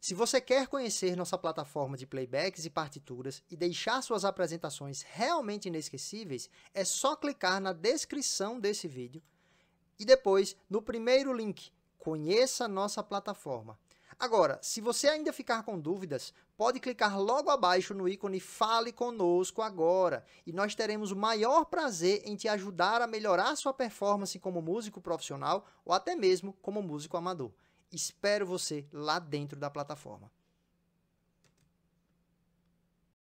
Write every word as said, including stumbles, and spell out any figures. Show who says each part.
Speaker 1: Se você quer conhecer nossa plataforma de playbacks e partituras e deixar suas apresentações realmente inesquecíveis, é só clicar na descrição desse vídeo e depois no primeiro link, conheça nossa plataforma. Agora, se você ainda ficar com dúvidas, pode clicar logo abaixo no ícone Fale Conosco Agora e nós teremos o maior prazer em te ajudar a melhorar sua performance como músico profissional ou até mesmo como músico amador. Espero você lá dentro da plataforma.